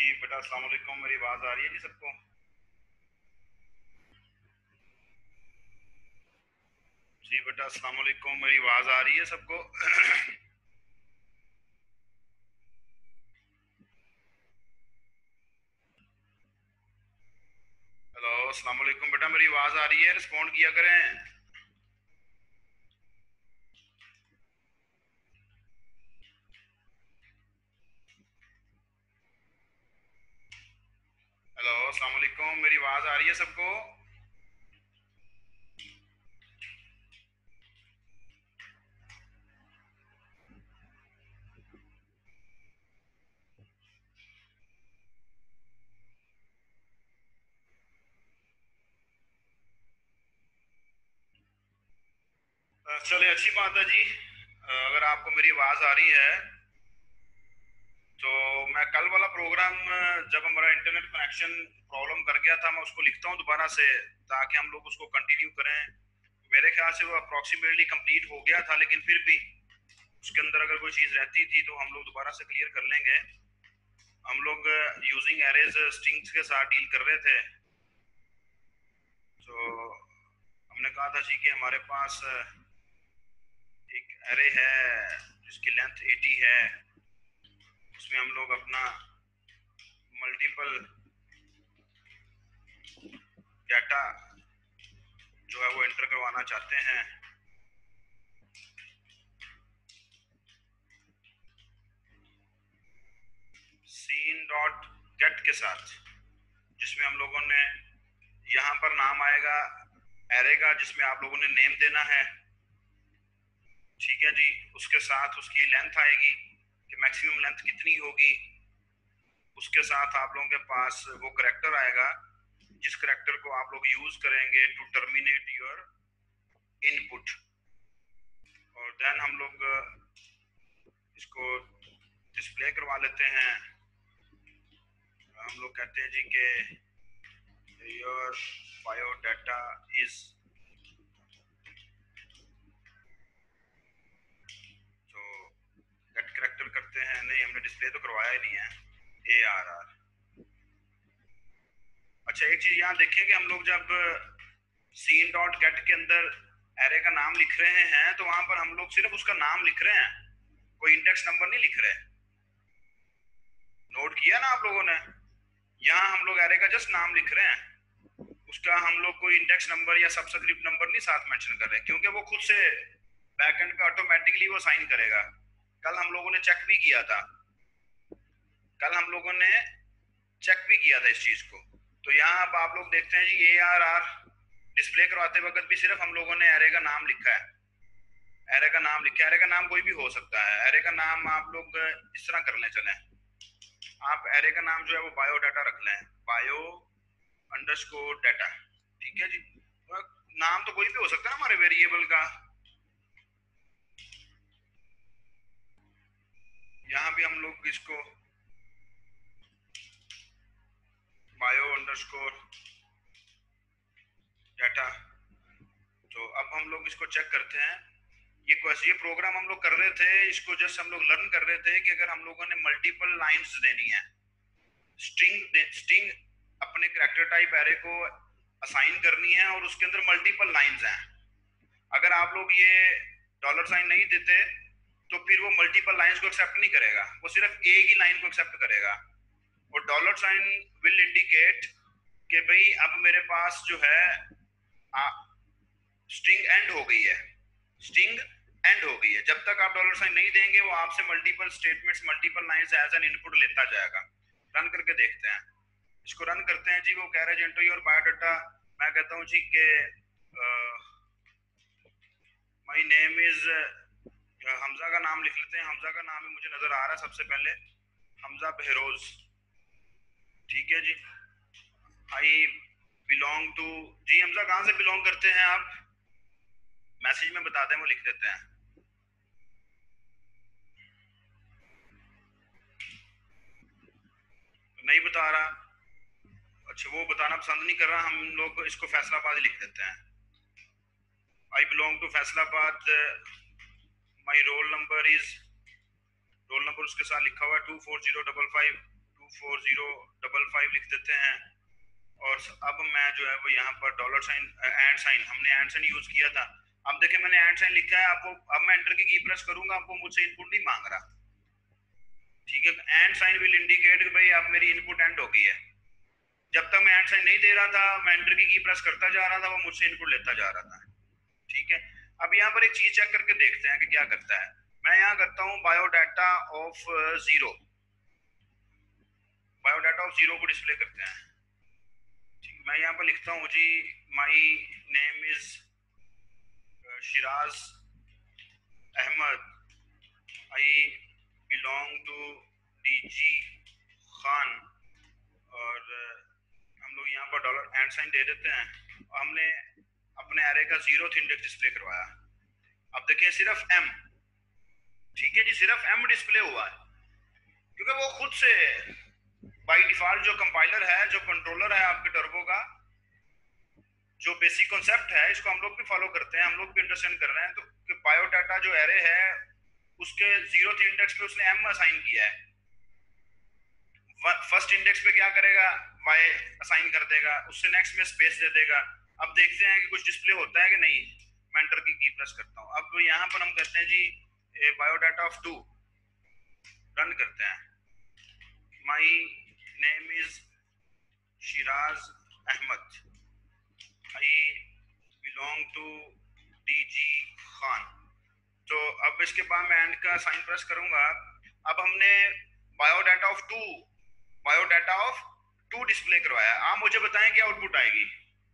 जी बेटा अस्सलाम वालेकुम। मेरी आवाज़ आ रही है जी सबको? जी बेटा अस्सलाम वालेकुम। मेरी आवाज़ आ रही है सबको? हेलो अस्सलाम वालेकुम बेटा, मेरी आवाज़ आ रही है? रिस्पॉन्ड किया करें। हेलो अस्सलाम वालेकुम, मेरी आवाज़ आ रही है सबको? चलिए अच्छी बात है जी। अगर आपको मेरी आवाज़ आ रही है तो मैं कल वाला प्रोग्राम, जब हमारा इंटरनेट कनेक्शन प्रॉब्लम कर गया था, मैं उसको लिखता हूँ दोबारा से ताकि हम लोग उसको कंटिन्यू करें। मेरे ख्याल से वो अप्रॉक्सीमेटली कंप्लीट हो गया था, लेकिन फिर भी उसके अंदर अगर कोई चीज़ रहती थी तो हम लोग दोबारा से क्लियर कर लेंगे। हम लोग यूजिंग एरेज स्ट्रिंग्स के साथ डील कर रहे थे। तो हमने कहा था जी कि हमारे पास एक एरे है जिसकी लेंथ 80 है। उसमें हम लोग अपना मल्टीपल डाटा जो है वो एंटर करवाना चाहते हैं। सीन डॉट गेट के साथ, जिसमें हम लोगों ने यहाँ पर नाम आएगा एरे का, जिसमें आप लोगों ने नेम देना है। ठीक है जी। उसके साथ उसकी लेंथ आएगी कि मैक्सिमम लेंथ कितनी होगी। उसके साथ आप लोगों के पास वो करेक्टर आएगा जिस करेक्टर को आप लोग यूज करेंगे टू टर्मिनेट योर इनपुट। और देन हम लोग इसको डिस्प्ले करवा लेते हैं। हम लोग कहते हैं जी कि योर बायोडाटा इज, तो गेट करेक्टर करते हैं। नहीं, हमने डिस्प्ले तो करवाया ही नहीं है। ARR। अच्छा, एक चीज यहाँ देखें कि हम लोग जब सीन डॉट गेट के अंदर एरे का नाम लिख रहे हैं तो वहां पर हम लोग सिर्फ उसका नाम लिख रहे हैं, कोई इंडेक्स नंबर नहीं लिख रहे। नोट किया ना आप लोगों ने? यहाँ हम लोग एरे का जस्ट नाम लिख रहे हैं, उसका हम लोग कोई इंडेक्स नंबर या सबस्क्रिप्ट नंबर नहीं साथ मेंशन कर रहे, क्योंकि वो खुद से बैकएंड पे ऑटोमेटिकली वो साइन करेगा। कल हम लोगों ने चेक भी किया था, कल हम लोगों ने चेक भी किया था इस चीज को। तो यहाँ अब आप लोग देखते हैं जी ARR डिस्प्ले करवाते वक्त भी सिर्फ हम लोगों ने एरे का नाम लिखा है। एरे का नाम लिखा है, एरे का नाम कोई भी हो सकता है। एरे का नाम आप लोग इस तरह कर लें, चलें आप एरे का नाम जो है वो बायो डाटा रख लें, बायो अंडरस्कोर डाटा। ठीक है जी। तो नाम तो कोई भी हो सकता है हमारे वेरिएबल का। यहाँ भी हम लोग इसको बायो अंडरस्कोर डाटा। तो अब हम लोग इसको चेक करते हैं। ये प्रोग्राम हम लोग कर रहे थे, इसको जस्ट हम लोग लर्न कर रहे थे कि अगर हम लोगों ने मल्टीपल लाइंस देनी है, स्ट्रिंग अपने कैरेक्टर टाइप एरे को असाइन करनी है और उसके अंदर मल्टीपल लाइंस हैं। अगर आप लोग ये डॉलर साइन नहीं देते तो फिर वो मल्टीपल लाइंस को एक्सेप्ट नहीं करेगा, वो सिर्फ एक ही लाइन को एक्सेप्ट करेगा। और डॉलर साइन विल इंडिकेट कि भाई अब मेरे पास जो है स्ट्रिंग एंड हो गई है, स्ट्रिंग एंड हो गई है। जब तक आप डॉलर साइन नहीं देंगे वो आपसे multiple statements multiple lines as an input लेता जाएगा। रन करके देखते हैं, इसको रन करते हैं जी। वो कह रहा है एंटर योर बायोडाटा। मैं कहता हूँ जी कि माय नेम इज हमजा का नाम लिख लेते हैं। हमजा का नाम ही मुझे नजर आ रहा है सबसे पहले, हमजा बहरोज। ठीक है जी। आई बिलोंग टू, जी हमजा कहाँ से बिलोंग करते हैं आप? मैसेज में बता दें, वो लिख देते हैं। नहीं बता रहा। अच्छा, वो बताना पसंद नहीं कर रहा, हम लोग इसको फैसलाबाद लिख देते हैं। I belong to Faisalabad. My roll number is, roll number उसके साथ लिखा हुआ है 240552 4055 लिख देते हैं। और अब मैं जो है वो यहाँ पर डॉलर साइन एंड साइन, हमने एंड साइन यूज किया था। अब देखिए मैंने एंड साइन लिखा है आपको, अब मैं एंटर की प्रेस करूंगा, आपको मुझसे इनपुट नहीं मांग रहा, ठीक है। एंड साइन विल इंडिकेट कि भाई अब मेरी इनपुट एंड हो गई है। जब तक मैं एंड साइन नहीं दे रहा था, मैं एंटर की प्रेस करता जा रहा था, वो मुझसे इनपुट लेता जा रहा था, ठीक है। अब यहाँ पर एक चीज चेक करके देखते हैं कि क्या करता है। मैं यहाँ करता हूँ biodata of zero, biodata of zero को डिस्प्ले करते हैं। ठीक, मैं यहाँ पर लिखता हूँ जी my name is Shiraz Ahmed, I belong to DG Khan, और हम लोग यहाँ पर डॉलर एंड साइन दे देते हैं। और हमने अपने एरे का 0th इंडेक्स डिस्प्ले करवाया। अब देखिए सिर्फ एम, ठीक है जी, सिर्फ एम डिस्प्ले हुआ है, क्योंकि वो खुद से बाय डिफॉल्ट जो कंपाइलर है, जो कंट्रोलर है आपके टर्बो का, जो बेसिक कॉन्सेप्ट है, इसको हम लोग भी फॉलो करते हैं, हम लोग भी अंडरस्टैंड कर रहे हैं। तो बायोडाटा जो एरे है उसके 0th इंडेक्स पे उसने एम असाइन किया है। फर्स्ट इंडेक्स पे क्या करेगा, वाई असाइन कर देगा, उससे नेक्स्ट में स्पेस दे देगा। अब देखते हैं कि कुछ डिस्प्ले होता है कि नहीं। मैं एंटर की प्रेस करता हूँ। अब यहाँ पर हम करते हैं जी बायोडाटा ऑफ 2 रन करते हैं। My name is Shiraz Ahmed, I belong to DG Khan. तो अब इसके बाद मैं एंड का साइन प्रेस करूंगा। अब हमने biodata of 2, biodata of 2 display करवाया। आप मुझे बताएं क्या आउटपुट आएगी।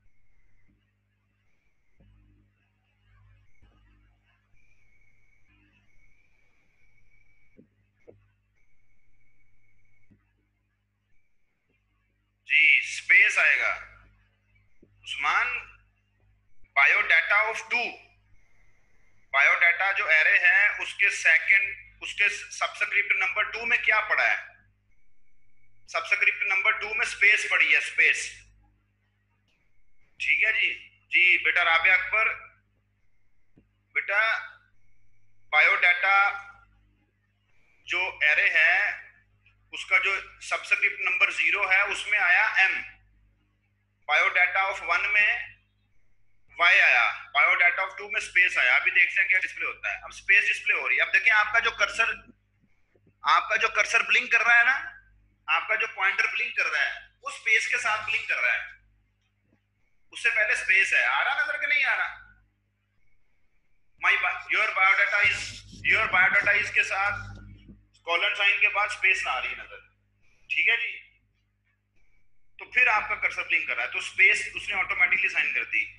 जी स्पेस आएगा उस्मान। बायोडाटा ऑफ 2, बायोडाटा जो एरे है उसके सेकंड, उसके सबस्क्रिप्ट नंबर 2 में क्या पड़ा है, सबस्क्रिप्ट नंबर 2 में स्पेस पड़ी है, स्पेस, ठीक है जी। जी बेटा राबिया अकबर, बेटा बायोडाटा जो एरे है उसका जो सबस्क्रिप्ट नंबर 0 है उसमें आया एम, बायोडाटा ऑफ 1 में वाई आया, बायोडाटा ऑफ 2 में स्पेस आया। अभी देखते हैं क्या डिस्प्ले होता है। अब स्पेस डिस्प्ले हो रही है। अब देखिए आपका जो कर्सर, आपका जो कर्सर ब्लिंक कर रहा है ना, आपका जो पॉइंटर ब्लिंक कर रहा है वो स्पेस के साथ ब्लिंक कर रहा है, उससे पहले स्पेस है। आ रहा नजर के नहीं आ रहा। Your biodata is, your biodata is के साथ कॉलन साइन के बाद स्पेस ना आ रही नजर, ठीक है जी। तो फिर आपका कर्सर ब्लिंक कर रहा है, तो स्पेस उसने ऑटोमेटिकली साइन कर दी।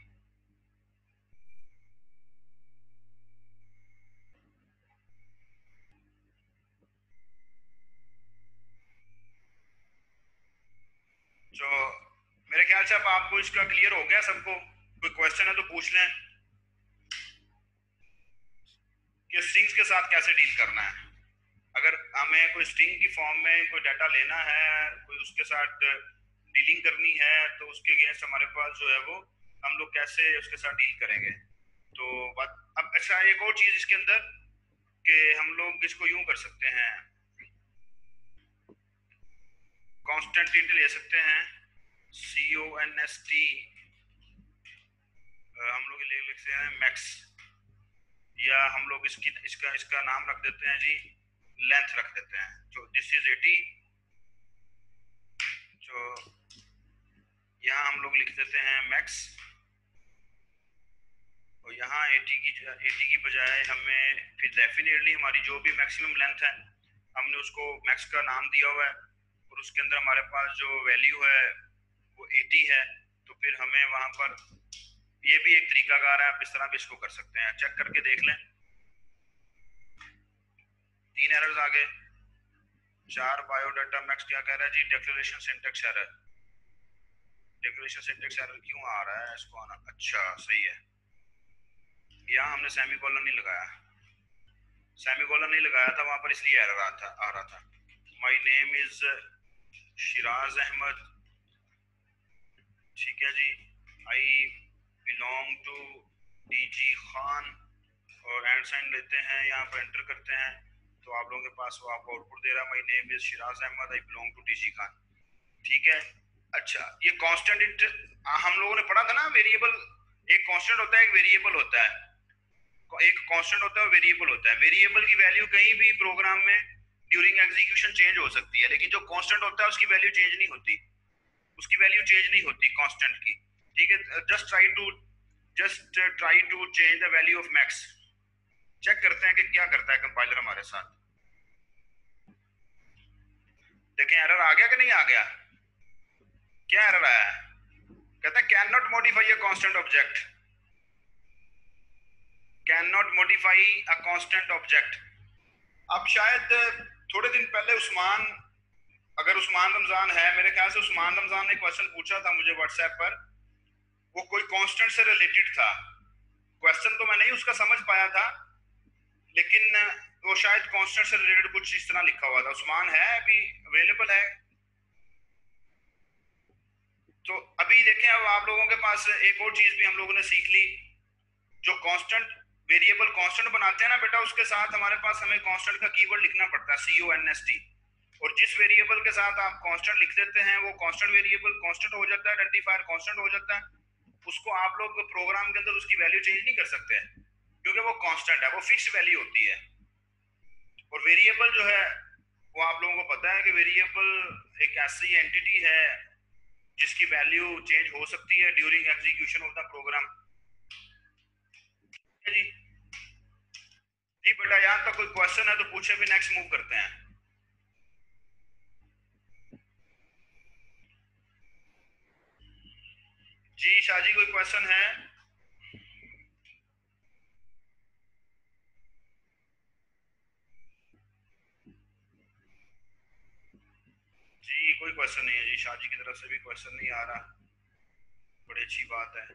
तो मेरे ख्याल से अब आपको इसका क्लियर हो गया सबको। कोई क्वेश्चन है तो पूछ लें कि स्ट्रिंग्स के साथ कैसे डील करना है। अगर हमें कोई स्ट्रिंग की फॉर्म में कोई डाटा लेना है, कोई उसके साथ डीलिंग करनी है, तो उसके अगेंस्ट हमारे पास जो है वो हम लोग कैसे उसके साथ डील करेंगे। तो बात अब अच्छा एक और चीज इसके अंदर कि हम लोग इसको यूं कर सकते हैं, कांस्टेंट इंट ले सकते हैं, CONST, हम लोग ले सकते हैं मैक्स, या हम लोग इसकी इसका नाम रख देते हैं जी, लेंथ रख देते हैं। तो दिस इज 80, तो यहाँ हम लोग लिख देते हैं मैक्स, और यहाँ 80 की बजाय हमें फिर डेफिनेटली हमारी जो भी मैक्सिमम लेंथ है हमने उसको मैक्स का नाम दिया हुआ है, और उसके अंदर हमारे पास जो वैल्यू है वो 80 है। तो फिर हमें वहाँ पर ये भी एक तरीकाकार है, आप इस तरह भी इसको कर सकते हैं। चेक करके देख लें। 3 एरर्स आ गए। 4 बायोडाटा मैक्स क्या कह रहा है जी, declaration syntax error. Declaration syntax error क्यों आ रहा है इसको आना, अच्छा सही है, यहाँ हमने सेमीकोलन नहीं लगाया, सेमीकोलन नहीं लगाया था वहां पर, इसलिए एरर आ रहा था। My name is Shiraz Ahmed, ठीक है जी, I belong to DG Khan, और एंड साइन लेते हैं, यहाँ पर एंटर करते हैं। तो आप लोगों के पास वो आपको आउटपुट दे रहा है, my name is Shiraz Ahmed, I belong to TC Khan. ठीक है। अच्छा, ये कांस्टेंट हम लोगों ने पढ़ा था ना, वेरिएबल, एक कांस्टेंट होता है, एक वेरिएबल होता है। एक कांस्टेंट होता है और वेरिएबल होता है। वेरिएबल की वैल्यू कहीं भी प्रोग्राम में ड्यूरिंग एग्जीक्यूशन चेंज हो सकती है, लेकिन जो कांस्टेंट होता है उसकी वैल्यू चेंज नहीं होती, उसकी वैल्यू चेंज नहीं होती कांस्टेंट की। ठीक है। Just try to change the value of max. Check करते हैं कि क्या करता है कंपाइलर हमारे साथ। देखें एरर आ गया कि नहीं आ गया। क्या एरर आया है? कहता है can not modify a constant object, can not modify a constant object. अब शायद थोड़े दिन पहले उस्मान, अगर उस्मान रमजान है, मेरे ख्याल से उस्मान रमजान ने क्वेश्चन पूछा था मुझे व्हाट्सएप पर, वो कोई कांस्टेंट से रिलेटेड था। क्वेश्चन तो मैं नहीं उसका समझ पाया था, लेकिन वो शायद कांस्टेंट से रिलेटेड कुछ इस तरह लिखा हुआ था। उस्मान है अभी अवेलेबल है? तो अभी देखें, अब आप लोगों के पास एक और चीज भी हम लोगों ने सीख ली। जो कांस्टेंट वेरिएबल कांस्टेंट बनाते हैं ना बेटा, उसके साथ हमारे पास हमें कांस्टेंट का कीवर्ड लिखना पड़ता है, CONST। और जिस वेरिएबल के साथ आप कांस्टेंट लिख देते हैं वो कांस्टेंट वेरिएबल कांस्टेंट हो जाता है, आइडेंटिफायर कांस्टेंट हो जाता है। उसको आप लोग प्रोग्राम के अंदर उसकी वैल्यू चेंज नहीं कर सकते हैं, क्योंकि वो कांस्टेंट है, वो फिक्स वैल्यू होती है। और वेरिएबल जो है वो आप लोगों को पता है कि वेरिएबल एक ऐसी एंटिटी है जिसकी वैल्यू चेंज हो सकती है during execution of the program. जी जी बेटा, यहाँ तक कोई क्वेश्चन है तो पूछे, भी नेक्स्ट मूव करते हैं। जी शाहजी, कोई क्वेश्चन है? जी कोई क्वेश्चन नहीं है जी, शाहजी की तरफ से भी क्वेश्चन नहीं आ रहा, बड़ी अच्छी बात है।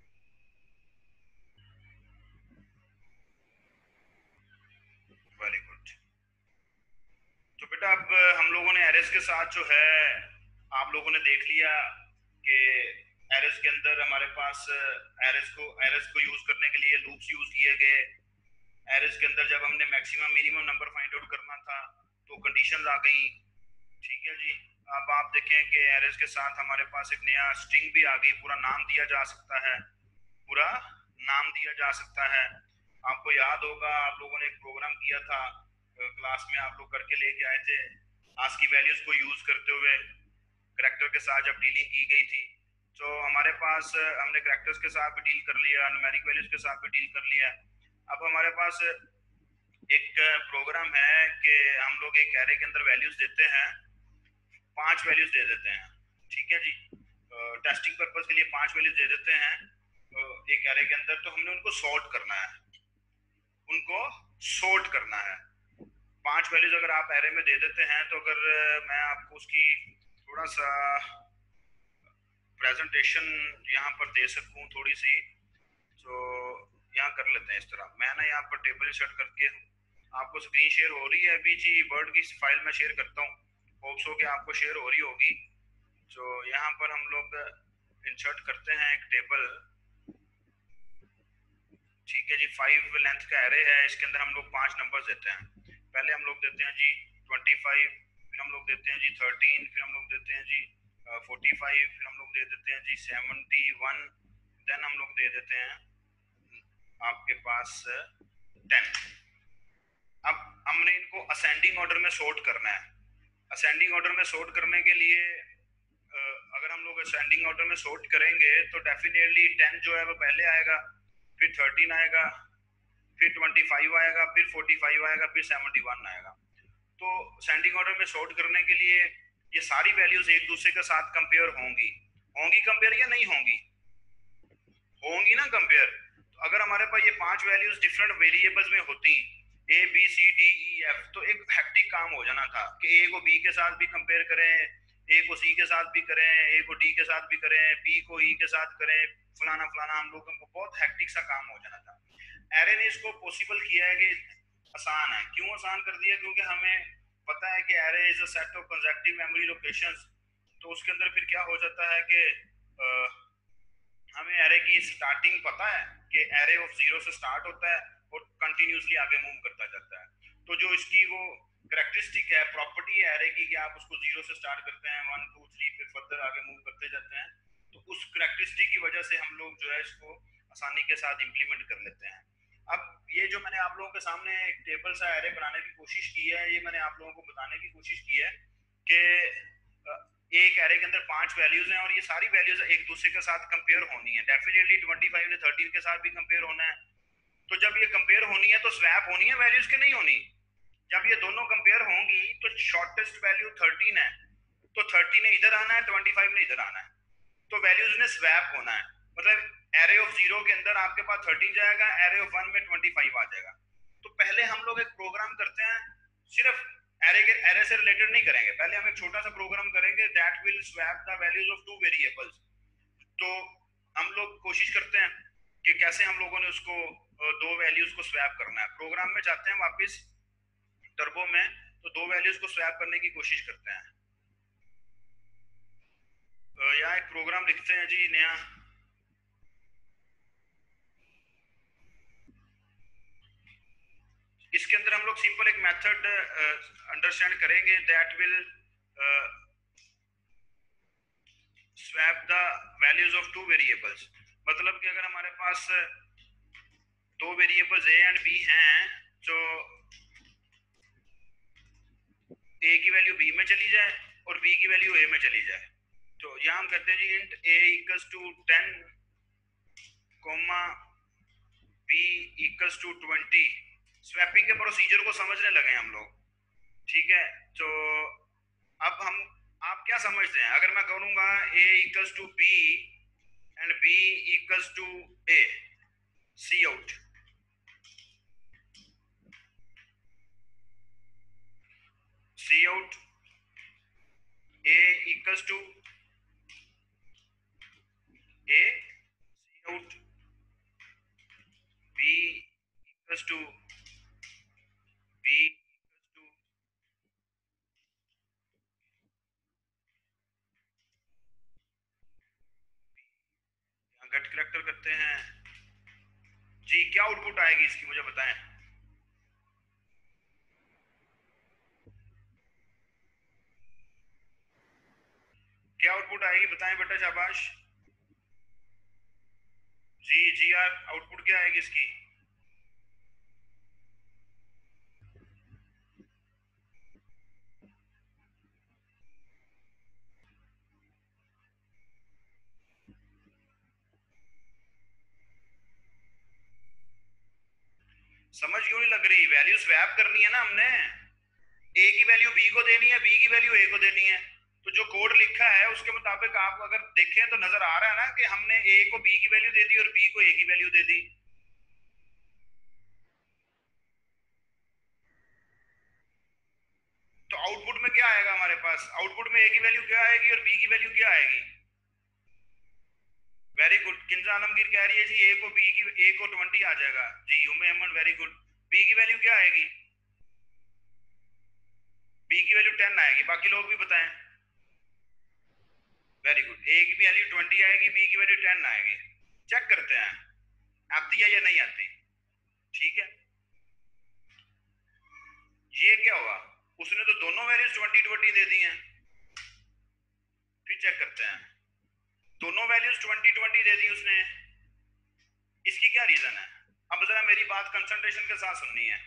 Very good. तो बेटा अब हम लोगों ने एरेस के साथ जो है, आप लोगों ने देख लिया कि एरेस के अंदर हमारे पास एरेस को यूज करने के लिए लूप्स यूज किए गए। एरेस के अंदर जब हमने maximum minimum number find out करना था तो कंडीशंस आ गई। ठीक है जी। अब आप देखें कि एरेस के साथ हमारे पास एक नया स्ट्रिंग भी आ गई, पूरा नाम दिया जा सकता है, पूरा नाम दिया जा सकता है। आपको याद होगा आप लोगों ने एक प्रोग्राम किया था क्लास में, आप लोग करके लेके आए थे, आज की वैल्यूज को यूज करते हुए करैक्टर के साथ जब डीलिंग की गई थी। तो हमारे पास हमने करैक्टर्स के साथ भी डील कर लिया, न्यूमेरिक वैल्यूज के साथ भी डील कर लिया। अब हमारे पास एक प्रोग्राम है कि हम लोग एक एरे के अंदर वैल्यूज देते हैं, 5 वैल्यूज दे देते हैं। ठीक है जी। टेस्टिंग पर्पज के लिए 5 वैल्यूज दे देते हैं एक एरे के अंदर। तो हमने उनको सॉर्ट करना है, उनको सॉर्ट करना है। 5 वैल्यूज अगर आप एरे में दे देते हैं, तो अगर मैं आपको उसकी थोड़ा सा प्रेजेंटेशन यहाँ पर दे सकूँ थोड़ी सी, तो यहाँ कर लेते हैं इस तरह। मैं ना यहाँ पर टेबल सेट करके आपको स्क्रीन शेयर हो रही है अभी जी, वर्ड की फाइल में शेयर करता हूँ, होप्स हो कि आपको शेयर हो रही होगी। तो यहाँ पर हम लोग इंसर्ट करते हैं एक टेबल। ठीक है जी। 5 लेंथ का एरे है, इसके अंदर हम लोग 5 नंबर देते हैं। पहले हम लोग देते हैं जी 25, फिर हम लोग देते हैं जी 13, फिर हम लोग देते हैं जी 45, फिर हम लोग दे देते हैं जी 71, देन हम लोग दे देते हैं आपके पास 10। अब हमने इनको असेंडिंग ऑर्डर में सॉर्ट करना है। असेंडिंग ऑर्डर में सॉर्ट करने के लिए अगर हम लोग असेंडिंग ऑर्डर में सॉर्ट करेंगे तो डेफिनेटली 10 जो है वो पहले आएगा, फिर 13 आएगा, फिर 25 आएगा, फिर 45 आएगा, फिर 71 आएगा। तो असेंडिंग ऑर्डर में सॉर्ट करने के लिए ये सारी वैल्यूज एक दूसरे के साथ कंपेयर होंगी। होंगी कंपेयर या नहीं होंगी? होंगी ना कंपेयर। तो अगर हमारे पास ये 5 वैल्यूज डिफरेंट वेरिएबल्स में होती, ABCDEF, तो एक हेक्टिक काम हो जाना था कि A को B के साथ भी कंपेयर करें, A को C के साथ भी करें, A को D के साथ भी करें, B को E के साथ करें, फलाना फलाना, हम लोगों को बहुत हेक्टिक सा काम हो जाना था। एरे ने इसको पॉसिबल किया है कि आसान है। क्यों आसान कर दिया? क्योंकि हमें पता है कि array is a set of consecutive memory locations. तो उसके अंदर फिर क्या हो जाता है कि हमें एरे की स्टार्टिंग पता है कि एरे ऑफ 0 से स्टार्ट होता है और कंटिन्यूसली आगे मूव करता जाता है। तो जो इसकी वो करेक्टरिस्टिक है, प्रॉपर्टी है एरे की कि आप उसको जीरो से स्टार्ट करते हैं, 1 2 3 फिर फर्दर आगे मूव करते जाते हैं, तो उस करेक्टरिस्टिक की वजह से हम लोग जो है इसको आसानी के साथ इम्प्लीमेंट कर लेते हैं। अब ये जो मैंने आप लोगों के सामने एक टेबल सा एरे बनाने की कोशिश की है, ये मैंने आप लोगों को बताने की कोशिश की है कि एक एरे के अंदर 5 वैल्यूज हैं और ये सारी वैल्यूज एक दूसरे के साथ कंपेयर होनी है। डेफिनेटली 25 ने 13 के साथ भी कंपेयर होना है। तो जब ये कंपेयर होनी है तो स्वैप होनी है वैल्यूज के, नहीं होनी। जब ये दोनों कंपेयर होंगी तो शॉर्टेस्ट वैल्यू 13 है, तो 30 ने इधर आना है, 25 ने इधर आना है, तो वैल्यूज ने स्वैप होना है। मतलब एरे ऑफ 0 के अंदर आपके पास 13 जाएगा, एरे ऑफ 1 में 25 आ जाएगा। तो पहले हम लोग एक प्रोग्राम करते हैं, सिर्फ एरे से रिलेटेड नहीं करेंगे, पहले हम एक छोटा सा प्रोग्राम करेंगे that will swap the values of 2 variables. तो हम लोग कोशिश करते हैं कि कैसे हम लोगों ने उसको दो वैल्यूज को स्वैप करना है। प्रोग्राम में जाते हैं वापस टर्बो में, तो दो वैल्यूज को स्वैप करने की कोशिश करते हैं। यहाँ एक प्रोग्राम लिखते हैं जी नया, इसके अंदर हम लोग सिंपल एक मेथड अंडरस्टैंड करेंगे that will swap the values of 2 variables. मतलब कि अगर हमारे पास दो वेरिएबल्स ए एंड बी हैं, तो ए की वैल्यू बी में चली जाए और बी की वैल्यू ए में चली जाए। तो यहाँ हम कहते हैं जी int A equals to 10 comma B equals to 20। Swapping के प्रोसीजर को समझने लगे हम लोग, ठीक है। तो अब हम, आप क्या समझते हैं अगर मैं करूंगा A equals to B and B equals to A, C out, C out A equals to A, C out B equals to B equals to, get character करते हैं जी। क्या आउटपुट आएगी इसकी मुझे बताएं। क्या आउटपुट आएगी बताएं बेटा, शाबाश जी। जी यार, आउटपुट क्या आएगी इसकी। समझ क्यों नहीं लग रही, वैल्यू स्वैप करनी है ना हमने, ए की वैल्यू बी को देनी है, बी की वैल्यू ए को देनी है। तो जो कोड लिखा है उसके मुताबिक आप अगर देखें तो नजर आ रहा है ना कि हमने ए को बी की वैल्यू दे दी और बी को ए की वैल्यू दे दी। तो आउटपुट में क्या आएगा हमारे पास, आउटपुट में ए की वैल्यू क्या आएगी और बी की वैल्यू क्या आएगी। वेरी गुड, किंजा आलमगीर कह रही है जी ए को बी की, ए को 20 आ जाएगा जी। Umme Aman very good. B की वैल्यू क्या आएगी, बी की वैल्यू 10 आएगी। बाकी लोग भी बताएं। वेरी गुड, ए की वैल्यू 20 आएगी, बी की वैल्यू 10 आएगी। चेक करते हैं आती है या नहीं आती। ठीक है, ये क्या हुआ, उसने तो दोनों वैल्यूज 20 20 दे दी हैं। फिर चेक करते हैं, दोनों वैल्यूज 20 20 दे दी उसने, इसकी क्या रीजन है। अब जरा मेरी बात कंसंट्रेशन के साथ सुननी है।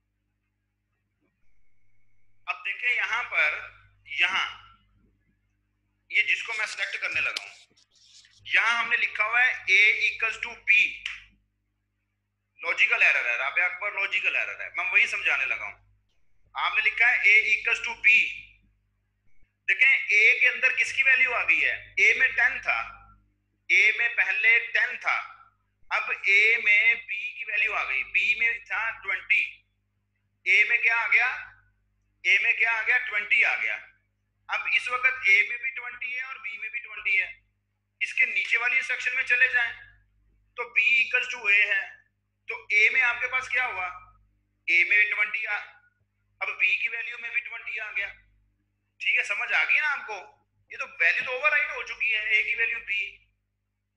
अब देखें यहां पर, यहां ये जिसको मैं सिलेक्ट करने लगा हूं, यहां हमने लिखा हुआ है a equals to B. Logical error है राबे अकबर, लॉजिकल एरर है, मैं वही समझाने लगा हूं। आपने लिखा है a इक्वल्स टू बी। देखें a के अंदर किसकी वैल्यू आ गई है, a में 10 था, a में पहले 10 था, अब a में b की वैल्यू आ गई, b में था 20, a में क्या आ गया, a में क्या आ गया 20 आ गया। अब इस वक्त a में भी 20 है और b में भी 20 है। इसके नीचे वाली सेक्शन में चले जाएं तो b इक्वल टू a है, तो a में आपके पास क्या हुआ, a में 20 आ, अब b की वैल्यू में भी 20 आ गया। ठीक है, समझ आ गई ना आपको, ये तो वैल्यू तो ओवरराइट हो चुकी है, a की वैल्यू b।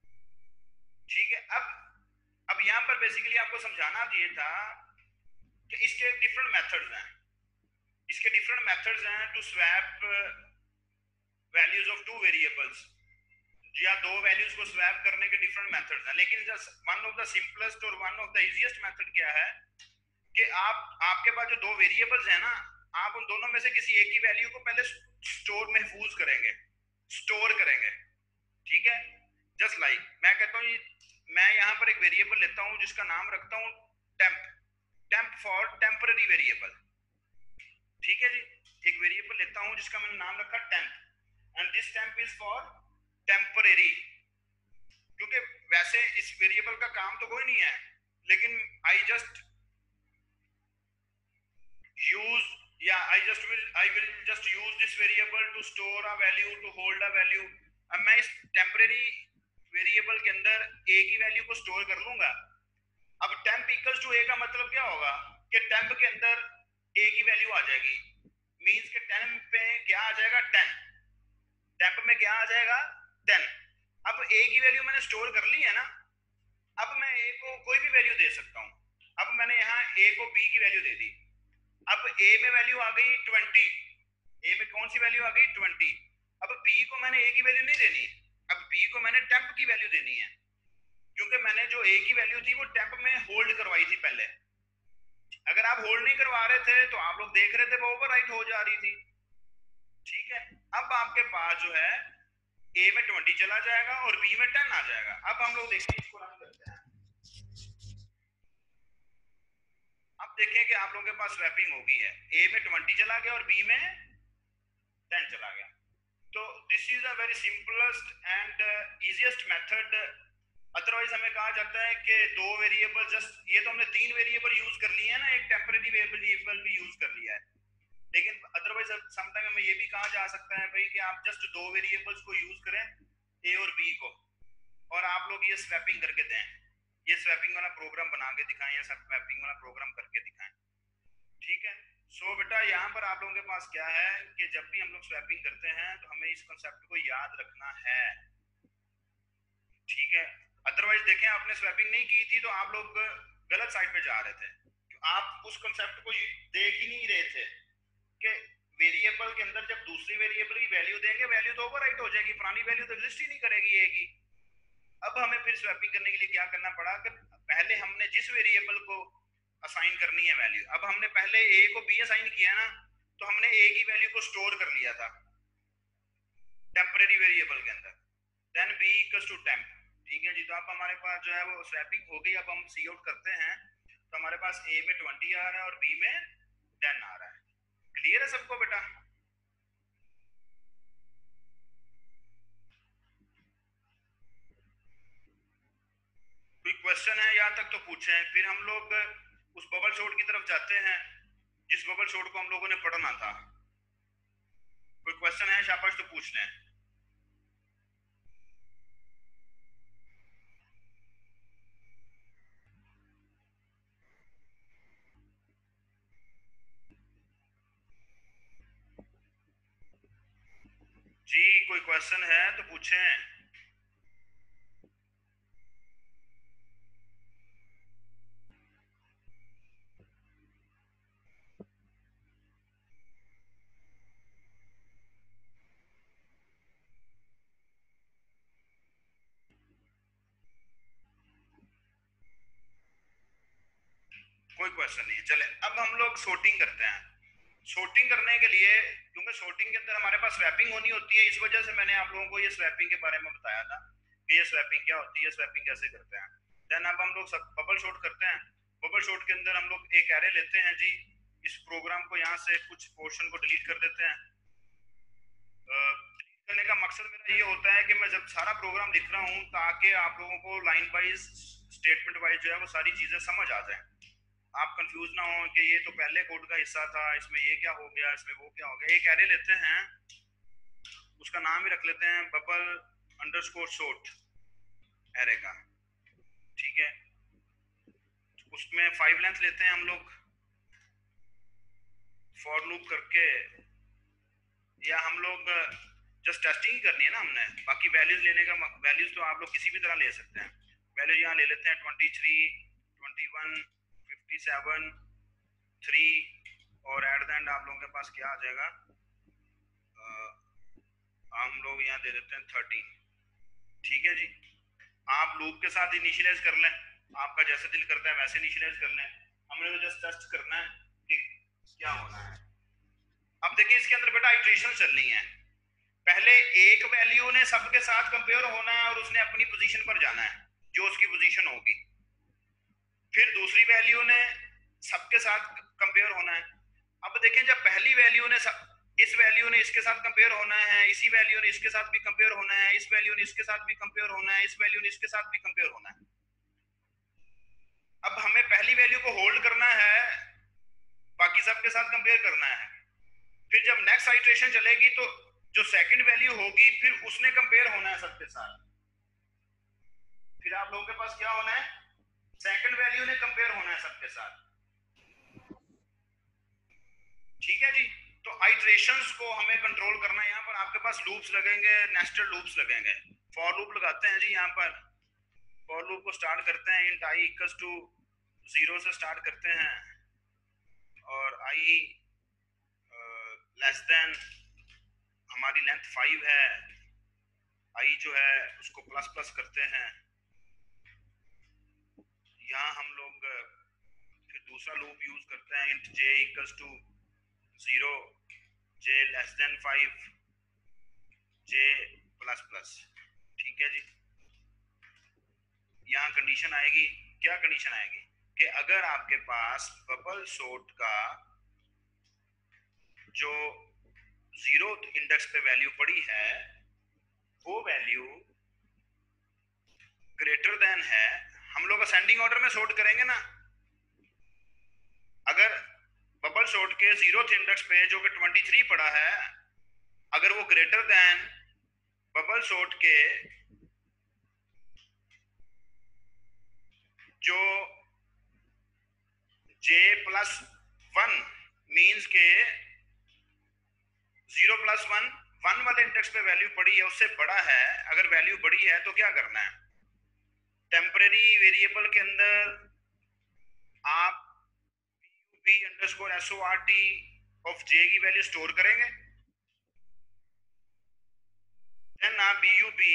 ठीक है, अब यहाँ पर बेसिकली आपको समझाना ये था तो इसके डिफरेंट मेथड्स हैं, to swap values of two variables, या दो वैल्यूज को स्वैप करने के डिफरेंट मेथड्स हैं। लेकिन वन ऑफ द सिंपलेस्ट और one of the easiest method क्या है कि आपके पास जो दो वेरिएबल्स हैं ना, आप उन दोनों में से किसी एक की वैल्यू को पहले महफूज करेंगे, स्टोर करेंगे। ठीक है, जस्ट लाइक मैं कहता हूँ, मैं यहाँ पर एक वेरिएबल लेता हूँ जिसका नाम रखता हूँ टेम्प फॉर टेम्पररी वेरिएबल। ठीक है जी, एक वेरिएबल लेता हूँ जिसका मैंने नाम रखा temp, and this temp is for temporary. क्योंकि वैसे इस वेरिएबल का काम तो कोई नहीं है, लेकिन I will just use this variable to store a value, to hold a value. अब मैं इस टेम्पररी वेरिएबल के अंदर a की वैल्यू को स्टोर कर लूंगा। अब टेम्प इक्वल्स टू a का मतलब क्या होगा कि टेम्प के अंदर a की वैल्यू आ जाएगी, मींस के टेम्प पे क्या आ जाएगा 10, टेम्प में क्या आ जाएगा 10। अब a की वैल्यू मैंने स्टोर कर ली है ना, अब मैं a को कोई भी वैल्यू दे सकता हूं। अब मैंने यहाँ a को b की वैल्यू दे दी, अब a में वैल्यू आ गई 20, a में कौन सी वैल्यू आ गई 20। अब b को मैंने a की वैल्यू नहीं देनी, अब b को मैंने टेम्प की वैल्यू देनी है, क्योंकि मैंने जो a की वैल्यू थी वो टेम्प में होल्ड करवाई थी पहले। अगर आप होल्ड नहीं करवा रहे थे तो आप लोग देख रहे थे वो ओवरराइट हो जा रही थी। ठीक है, अब आपके पास जो है a में 20 चला जाएगा और b में 10 आ जाएगा। अब हम लोग देखते हैं, इसको रन करते हैं। अब देखें कि आप लोगों के पास स्वैपिंग हो गई है, a में 20 चला गया और b में 10 चला गया। तो this is a very simplest and easiest method. Otherwise हमें कहा जाता है कि दो वेरिएबल जस्ट, ये तो हमने तीन वेरिएबल यूज कर लिए हैं ना, एक टेम्परेरी वेरिएबल भी यूज कर लिया है, लेकिन अदरवाइज समटाइम हमें ये भी कहा जा सकता है भाई कि आप जस्ट दो वेरिएबल्स को यूज करें, ए और बी को, और आप लोग ये स्वैपिंग करके दें, ये स्वैपिंग वाला प्रोग्राम बना के दिखाएं या स्वैपिंग वाला प्रोग्राम करके दिखाएं। ठीक है, सो बेटा यहाँ पर आप लोगों के पास क्या है कि जब भी हम लोग स्वैपिंग करते हैं तो हमें इस कंसेप्ट को याद रखना है। ठीक है, अदरवाइज देखें आपने स्वैपिंग नहीं की थी तो आप लोग गलत साइड पे जा रहे थे, आप उस कंसेप्ट को देख ही नहीं रहे थे कि वेरिएबल के अंदर जब दूसरी वेरिएबल की वैल्यू देंगे, वैल्यू तो ओवरराइट हो जाएगी, पुरानी वैल्यू तो एग्जिस्ट ही नहीं करेगी ए की। अब हमें फिर स्वैपिंग करने के लिए क्या करना पड़ा कि पहले हमने जिस वेरिएबल को असाइन करनी है वैल्यू, अब हमने पहले ए को बी असाइन किया ना, तो हमने ए की वैल्यू को स्टोर कर लिया था टेम्परेरी वेरिएबल के अंदर, then B equals to temp. ठीक है जी, तो अब हमारे पास जो है वो स्वैपिंग हो गई। अब हम सी आउट करते हैं तो हमारे पास ए में 20 आ रहा है और बी में 10 आ रहा है। क्लियर है सबको बेटा? कोई क्वेश्चन है यहाँ तक तो पूछें, फिर हम लोग उस बबल शॉट की तरफ जाते हैं जिस बबल शॉट को हम लोगों ने पढ़ना था। कोई क्वेश्चन है शाबाश तो पूछ लें। जी कोई क्वेश्चन है तो पूछें। कोई क्वेश्चन नहीं है, चले अब हम लोग शॉर्टिंग करते हैं। शॉर्टिंग करने के लिए, क्योंकि शॉर्टिंग के अंदर हमारे पास स्वैपिंग होनी होती है, इस वजह से मैंने आप लोगों को ये स्वैपिंग के बारे में बताया था कि ये स्वैपिंग क्या होती है, स्वैपिंग कैसे करते हैं। देन अब हम लोग बबल शॉट करते हैं। बबल शॉट के अंदर हम लोग एक एरे लेते हैं जी, इस प्रोग्राम को यहाँ से कुछ पोर्शन को डिलीट कर देते हैं। डिलीट करने का मकसद मेरा ये होता है कि मैं जब सारा प्रोग्राम लिख रहा हूँ ताकि आप लोगों को लाइन वाइज, स्टेटमेंट वाइज जो है वो सारी चीजें समझ आ जाए, आप कंफ्यूज ना हो कि ये तो पहले कोड का हिस्सा था, इसमें ये क्या हो गया, इसमें वो क्या हो गया। एक एरे लेते हैं, उसका नाम ही रख लेते हैं बबल अंडरस्कोर शॉट एरे का। ठीक है, उसमें 5 लेंथ लेते हैं हम लोग फॉर लूप करके, या हम लोग जस्ट टेस्टिंग ही करनी है ना हमने, बाकी वैल्यूज लेने का, वैल्यूज तो आप लोग किसी भी तरह ले सकते हैं। वैल्यूज यहाँ ले लेते हैं 23, 21, 57, 3 और एट द एंड आप लोगों के पास क्या आ जाएगा, हम लोग यहाँ दे देते हैं 13। ठीक है जी, आप लूप के साथ इनिशियलाइज कर लें, आपका जैसे दिल करता है वैसे इनिशियलाइज कर लें। हमने तो जस्ट टेस्ट करना है कि क्या होना है। अब देखिए इसके अंदर बेटा आइट्रेशन चलनी है। पहले एक वैल्यू ने सबके साथ कंपेयर होना है और उसने अपनी पोजीशन पर जाना है जो उसकी पोजीशन होगी। फिर दूसरी वैल्यू ने सबके साथ कंपेयर होना है। अब देखें जब पहली वैल्यू ने इस वैल्यू ने इसके साथ कंपेयर होना है, इसी वैल्यू ने इसके साथ भी कंपेयर होना है, इस वैल्यू ने इसके साथ भी कंपेयर होना है, इस वैल्यू ने इसके साथ भी कंपेयर होना है। अब हमें पहली वैल्यू को होल्ड करना है, बाकी सबके साथ कंपेयर करना है। फिर जब नेक्स्ट आइट्रेशन चलेगी तो जो सेकंड वैल्यू होगी फिर उसने कंपेयर होना है सबके साथ। फिर आप लोगों के पास क्या होना है, सेकंड वैल्यू ने कंपेयर होना है सबके साथ। ठीक है जी, तो आइट्रेशंस को हमें कंट्रोल करना है। यहाँ पर आपके पास लूप्स लगेंगे, नेस्टेड लूप्स लगेंगे। फॉर लूप लगाते हैं जी, यहाँ पर फॉर लूप को स्टार्ट करते हैं इंट आई इक्वल्स टू 0 से स्टार्ट करते हैं और आई लेस देन हमारी लेंथ 5 है, आई जो है उसको प्लस प्लस करते हैं। यहाँ हम लोग फिर दूसरा लूप यूज करते हैं int J equals to 0, J less than 5, J plus plus. ठीक है जी, यहाँ कंडीशन आएगी, क्या कंडीशन आएगी कि अगर आपके पास बबल सॉर्ट का जो 0th इंडेक्स पे वैल्यू पड़ी है वो वैल्यू ग्रेटर देन है, हम लोग असेंडिंग ऑर्डर में सॉर्ट करेंगे ना। अगर बबल सॉर्ट के 0th इंडेक्स पे जो कि 23 पड़ा है, अगर वो ग्रेटर देन बबल सॉर्ट के जो j प्लस 1 मीन्स के 0 प्लस 1 वाले इंडेक्स पे वैल्यू पड़ी है उससे बड़ा है, अगर वैल्यू बड़ी है तो क्या करना है, टेम्परेरी वेरिएबल के अंदर आप bub underscore sort of j की वैल्यू स्टोर करेंगे। देन आप bub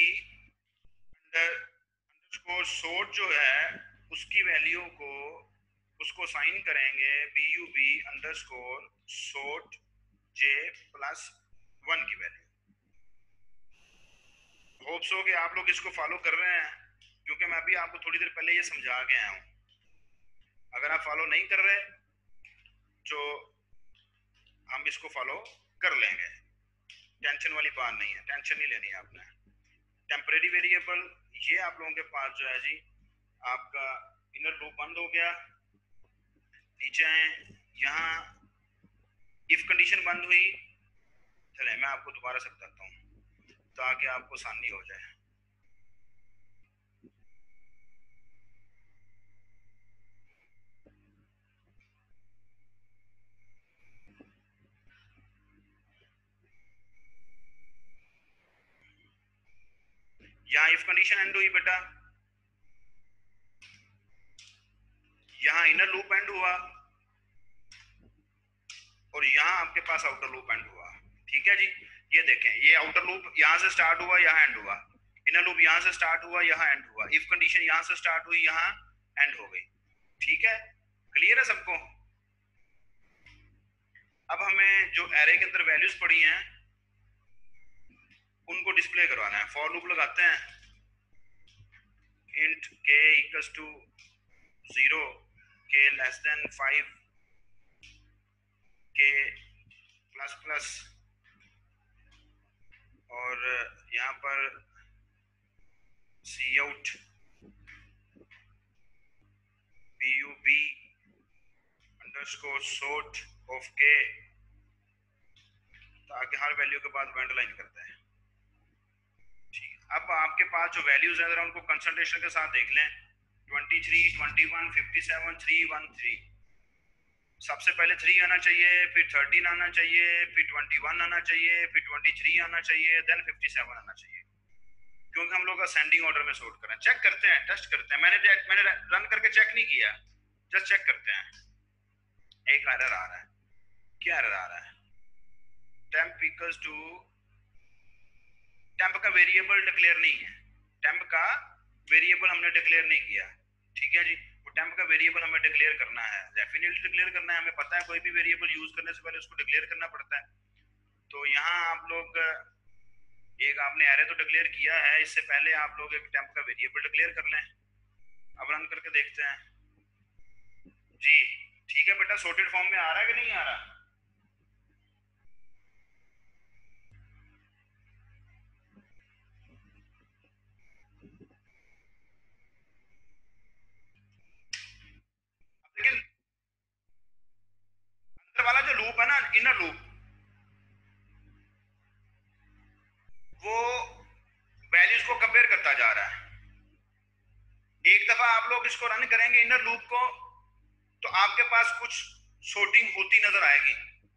अंडरस्कोर sort जो है उसकी वैल्यू को उसको साइन करेंगे bub underscore sort j plus 1 की वैल्यू। होप सो कि आप लोग इसको फॉलो कर रहे हैं, क्योंकि मैं अभी आपको थोड़ी देर पहले ये समझा के आया हूँ। अगर आप फॉलो नहीं कर रहे तो हम इसको फॉलो कर लेंगे, टेंशन वाली बात नहीं है, टेंशन नहीं लेनी है आपने। टेम्परेरी वेरिएबल ये आप लोगों के पास जो है जी, आपका इनर लूप बंद हो गया, नीचे आए, यहाँ इफ कंडीशन बंद हुई। चले मैं आपको दोबारा से बताता हूँ ताकि आपको आसानी हो जाए। यहाँ इफ कंडीशन एंड हुई बेटा, यहाँ इनर लूप एंड हुआ और यहाँ आपके पास आउटर लूप एंड हुआ। ठीक है जी, ये देखें, ये आउटर लूप यहाँ से स्टार्ट हुआ, यहाँ एंड हुआ, इनर लूप यहाँ से स्टार्ट हुआ, यहाँ एंड हुआ, इफ कंडीशन यहाँ से स्टार्ट हुई, यहाँ एंड हो गई। ठीक है, क्लियर है सबको। अब हमें जो एरे के अंदर वैल्यूज पड़ी हैं उनको डिस्प्ले करवाना है। फॉर लूप लगाते हैं int k equals to 0, k less than 5, k plus plus, और यहाँ पर C out bub underscore sort of k, ताकि हर वैल्यू के बाद अंडरलाइन करते हैं। ठीक है, अब आपके पास जो वैल्यूज है जरा उनको कंसंट्रेशन के साथ देख लें। 23, 21, 57, 3, 1, 3। सबसे पहले 3 आना चाहिए, फिर 13 आना चाहिए, फिर 21 आना चाहिए, फिर 23 आना चाहिए, देन 57 आना चाहिए, क्योंकि हम लोग असेंडिंग ऑर्डर में सॉर्ट कर रहे हैं। चेक करते हैं, टेस्ट करते हैं, मैंने रन करके चेक नहीं किया, जस्ट चेक करते हैं। एक एरर आ रहा है। क्या एरर आ रहा है? टेम्प इक्वल्स टू, टेम्प का वेरिएबल डिक्लेयर नहीं है, टेम्प का वेरिएबल हमने डिक्लेयर नहीं किया। ठीक है जी, वो टेम्प का वेरिएबल हमें डिक्लेयर करना है, डेफिनेटली डिक्लेयर करना है। हमें पता है कोई भी वेरिएबल यूज करने से पहले उसको डिक्लेयर करना पड़ता है। तो यहाँ आप लोग एक आपने एरे तो डिक्लेयर किया है, इससे पहले आप लोग एक टेम्प का वेरिएबल डिक्लेयर कर लें। अब रन करके देखते हैं जी। ठीक है बेटा, सॉर्टेड फॉर्म में आ रहा है कि नहीं आ रहा? लेकिन अंदर वाला जो लूप है ना, इनर लूप, वो वैल्यूज को कंपेयर करता जा रहा है। एक दफा आप लोग इसको रन करेंगे इनर लूप को, तो आपके पास कुछ सॉर्टिंग होती नजर आएगी।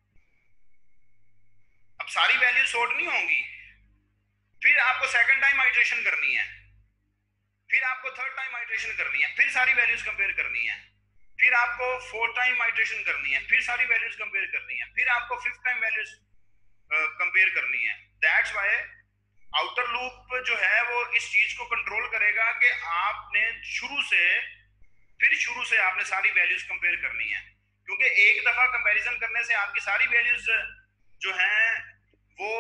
अब सारी वैल्यू सॉर्ट नहीं होंगी, फिर आपको सेकंड टाइम आइट्रेशन करनी है, फिर आपको थर्ड टाइम आइट्रेशन करनी है, फिर सारी वैल्यूज कंपेयर करनी है, फिर आपको फोर्थ टाइम आइट्रेशन करनी है, फिर सारी वैल्यूज कंपेयर करनी है, फिर आपको फिफ्थ टाइम वैल्यूज कंपेयर करनी है। दैट्स व्हाई आउटर लूप जो है वो इस चीज को कंट्रोल करेगा कि आपने शुरू से आपने सारी वैल्यूज कंपेयर करनी है, क्योंकि एक दफा कंपैरिजन करने से आपकी सारी वैल्यूज जो हैं वो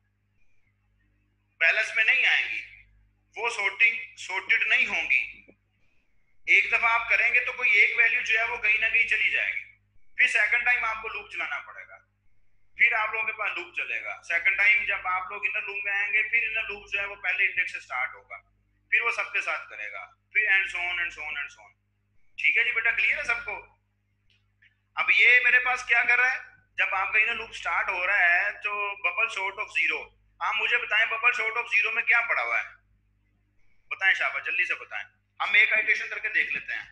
बैलेंस में नहीं आएंगी, वो सॉर्टेड नहीं होंगी। एक दफा आप करेंगे तो कोई एक वैल्यू जो है वो कहीं ना कहीं चली जाएगी, फिर सेकंड टाइम आपको लूप चलाना पड़ेगा, फिर आप लोगों के पास लूप चलेगा। सेकंड टाइम जब आप लोग इनर लूप में आएंगे, फिर इनर लूप जो है वो पहले इंडेक्स से स्टार्ट होगा, फिर वो सबके साथ करेगा, फिर and so on and so on and so on. ठीक है जी बेटा, क्लियर है सबको? अब ये मेरे पास क्या कर रहा है, जब आपका इनर लूप स्टार्ट हो रहा है तो बबल शॉर्ट ऑफ जीरो, आप मुझे बताएं बबल शॉर्ट ऑफ जीरो में क्या पड़ा हुआ है? बताएं शाबाश, जल्दी से बताएं। हम एक आइट्रेशन करके देख लेते हैं।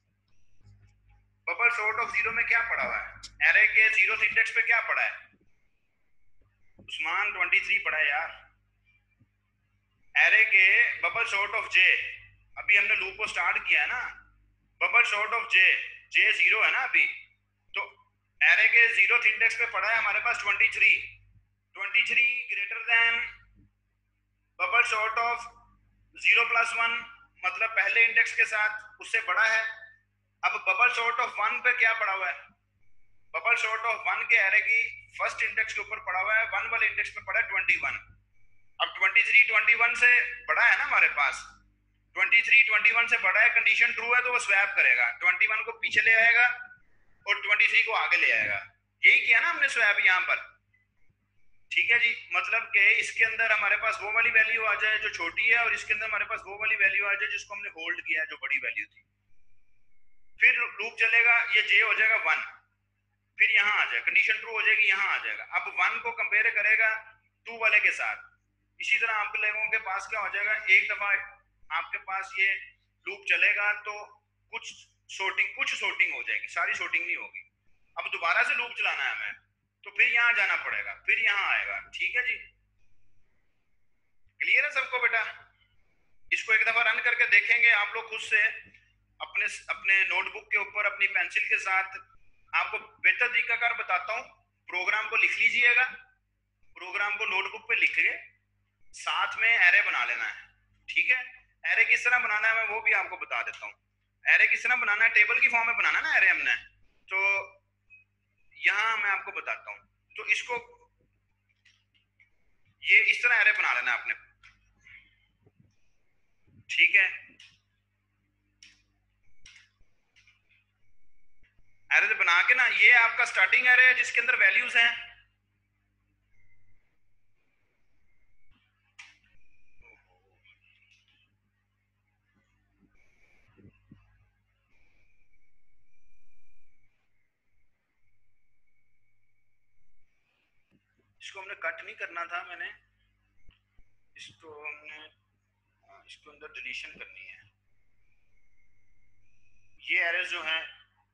बबल शॉर्ट ऑफ जीरो में क्या पड़ा हुआ है? एरे के जीरो इंडेक्स पे क्या पड़ा है? उस्मान 23 पड़ा है यार। एरे के बबल शॉर्ट ऑफ जे, अभी हमने लूप को स्टार्ट किया है ना, bubble sort of j, j zero है ना अभी, तो एरे के जीरो इंडेक्स पे पड़ा है हमारे पास 23, 23 greater than bubble sort of 0+1, मतलब पहले इंडेक्स के साथ उससे बड़ा है। अब बबल शॉर्ट ऑफ 1 पे क्या पड़ा हुआ है? बबल शॉर्ट ऑफ 1 के एरे की फर्स्ट इंडेक्स के ऊपर पड़ा हुआ है, 1 वाले इंडेक्स पे पड़ा है 21। अब 23 21 से बड़ा है ना हमारे पास, 23 21 से बड़ा है, कंडीशन ट्रू है तो वो स्वैप करेगा, 21 को पीछे ले आएगा और 23 को आगे ले आएगा। यही किया ना हमने स्वैप यहाँ पर। ठीक है जी, मतलब कि इसके अंदर हमारे पास वो वाली वैल्यू आ जाए जो छोटी है, और इसके अंदर हमारे पास वो वाली वैल्यू आ जाए जिसको हमने होल्ड किया है जो बड़ी वैल्यू थी। फिर लूप चलेगा, ये जे हो जाएगा 1, फिर यहाँ आ जाएगा, कंडीशन ट्रू हो जाएगी, यहाँ आ जाएगा। अब 1 को कंपेयर करेगा 2 वाले के साथ। इसी तरह आप लोगों के पास क्या हो जाएगा, एक दफा आपके पास ये लूप चलेगा तो कुछ सॉर्टिंग हो जाएगी, सारी सॉर्टिंग नहीं होगी। अब दोबारा से लूप चलाना है हमें, तो फिर यहाँ जाना पड़ेगा, फिर यहाँ आएगा। ठीक है जी, क्लियर है सबको बेटा? इसको एक दफा रन करके देखेंगे आप लोग खुद से, अपने अपने नोटबुक के ऊपर अपनी पेंसिल के साथ। आपको बेहतर तरीकाकार बताता हूँ, प्रोग्राम को लिख लीजिएगा, प्रोग्राम को नोटबुक पे लिख के साथ में एरे बना लेना है। ठीक है, एरे किस तरह बनाना है मैं वो भी आपको बता देता हूँ। एरे किस तरह बनाना है, टेबल की फॉर्म में बनाना ना एरे हमने, तो यहाँ मैं आपको बताता हूँ। तो इसको ये इस तरह एरे बना लेना आपने। ठीक है, एरे बना के ना, ये आपका स्टार्टिंग एरे है जिसके अंदर वैल्यूज हैं। इसको हमने कट नहीं करना था, मैंने इसको हमने इसको अंदर डिलीशन करनी है। ये एरेज जो है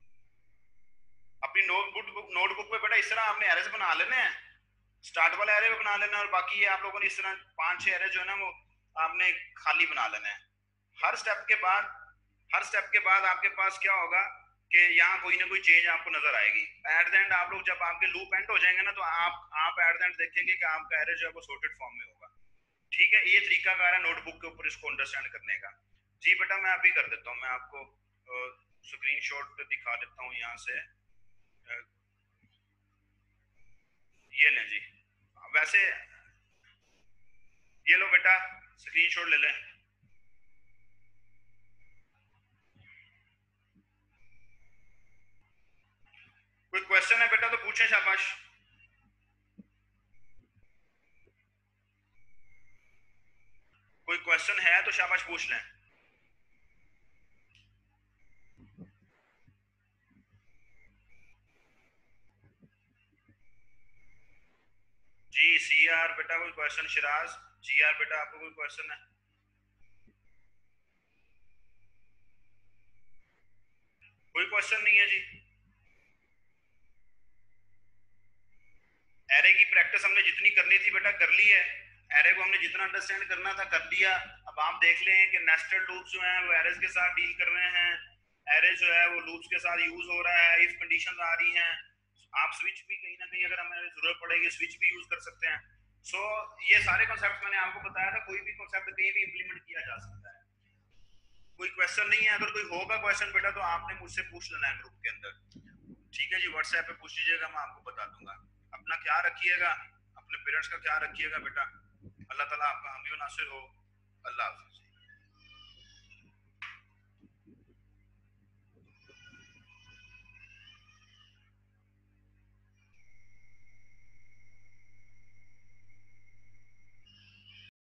अपनी नोटबुक पे बेटा इस तरह आपने एरेज बना लेने हैं, स्टार्ट वाला एरे बना लेना, और बाकी ये आप लोगों ने इस तरह 5-6 एरे जो है ना वो आपने खाली बना लेना है। हर स्टेप के बाद आपके पास क्या होगा कि यहाँ कोई ना कोई चेंज आपको नजर आएगी। एट द एंड आप लोग जब आपके लूप एंड हो जाएंगे ना, तो आप एट द एंड देखेंगे कि आपका एरे जो है वो सॉर्टेड फॉर्म में होगा। ठीक है, ये तरीका कार है नोटबुक के ऊपर इसको अंडरस्टैंड करने का। जी बेटा मैं अभी कर देता हूँ, मैं आपको स्क्रीनशॉट दिखा देता हूँ यहाँ से। ये लें जी, वैसे ये लो बेटा स्क्रीनशॉट ले लें। कोई क्वेश्चन है बेटा तो पूछें, शाबाश। कोई क्वेश्चन है तो शाबाश पूछ लें। जी सी आर बेटा कोई क्वेश्चन, शिराज जी आर बेटा आपको कोई क्वेश्चन है? कोई क्वेश्चन नहीं है जी। एरे की प्रैक्टिस हमने जितनी करनी थी बेटा कर ली है। एरे को हमने जितना अंडरस्टैंड करना था कर दिया। अब आप देख लें कि नेस्टेड लूप्स जो हैं वो एरेज के साथ डील कर रहे हैं। एरे जो है वो लूप्स के साथ यूज हो रहा है, इफ कंडीशंस आ रही हैं। आप स्विच भी कहीं ना कहीं अगर हमें जरूरत पड़ेगी स्विच भी यूज कर सकते हैं। सो ये सारे कॉन्सेप्ट मैंने आपको बताया था, कोई भी कॉन्सेप्ट कहीं भी इंप्लीमेंट किया जा सकता है। कोई क्वेश्चन नहीं है, अगर कोई होगा क्वेश्चन बेटा तो आपने मुझसे पूछ लेना है ग्रुप के अंदर। ठीक है जी, व्हाट्सएप पे पूछ लीजिएगा, मैं आपको बता दूंगा। अपना ख्याल रखिएगा, अपने पेरेंट्स का ख्याल रखिएगा बेटा। अल्लाह ताला आपका हामी नासिर हो। अल्लाह हाफिज।